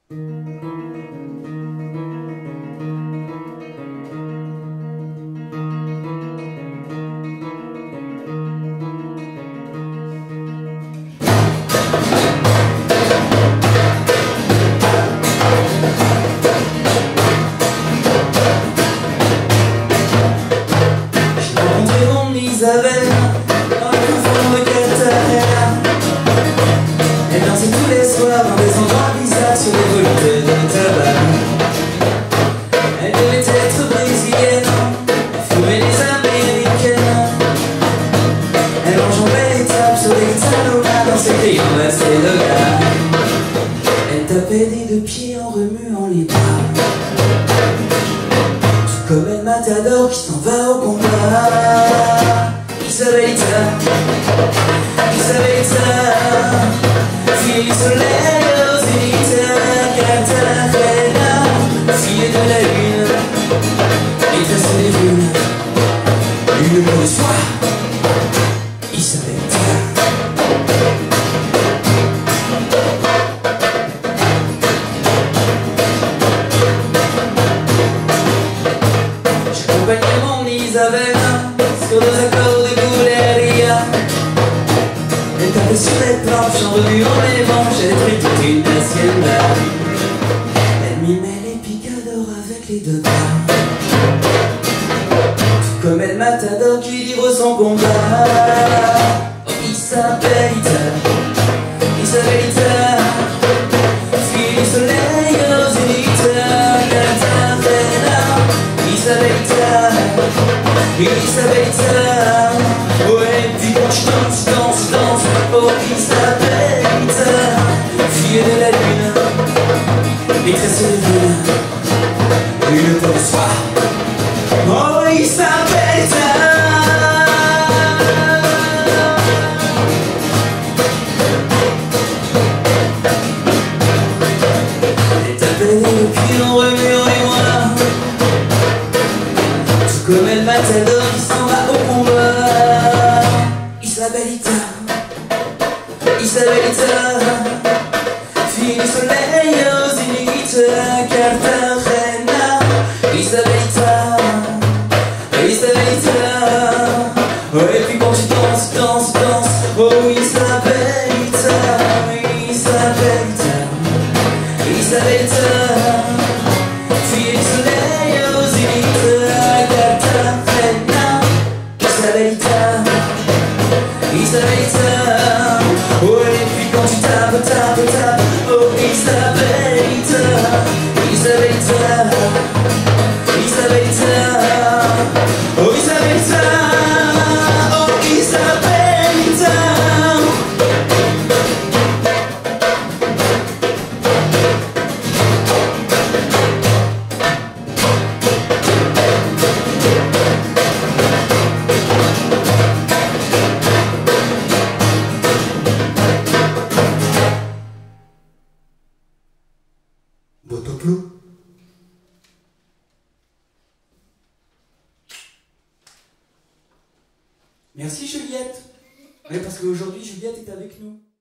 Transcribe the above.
Isabelle, dans le fond de Cartagena. Elle dansait tous les soirs dans des endroits bizarres sur les volutes de tabac. Elle devait être brésilienne, elle fumait les américaines. Elle enjambait les tables sur les talomas dans ses crayons restés de gars. Elle tapait des deux pieds en remuant les bras. Tout comme El Matador qui s'en va au combat. Isabelita, Isabelita, fille du soleil, Rosita, Cartagena, fille de la lune, maîtresse des vues, une mot de soie, Isabelita. J'accompagnais mon Isabelle sur des accords de Gouleria. Elle tapait sur les planches en remuant les manches. Elle prit toute une hacienda. Elle mimait les picadors avec les deux bras. Tout comme El Matador qui livre son combat. Oh Isabelita, Isabelita, fille du soleil, Rosinita, Cartagena, Isabelita, Isabelita, ouais, puis quand je danse, oh Isabelita, fille de la lune, maîtresse des vues, une peau de soie, oh Isabelita. Elle tapait les pieds en remuant les mois. Comme El Matador qui s'en va au combat. Isabelita, Isabelita, fille du soleil, Rosinita, Cartagena. Isabelita, Isabelita, oh, et puis quand tu danses, oh Isabelita, Isabelita, Isabelita, fille du soleil, Rosinita, Isabelita, Isabelita, oh et puis quand tu tapes, oh Isabelita, Isabelita, Isabelita, oh Isabelita, oh Isabelita. Botoplou. Merci Juliette. Oui, parce qu'aujourd'hui Juliette est avec nous.